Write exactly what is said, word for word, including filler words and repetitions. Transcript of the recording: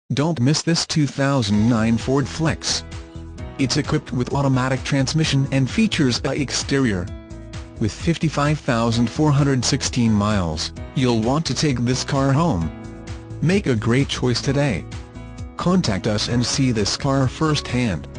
Don't miss this two thousand nine Ford Flex. It's equipped with automatic transmission and features a exterior. With fifty-five thousand four hundred sixteen miles, you'll want to take this car home. Make a great choice today. Contact us and see this car firsthand.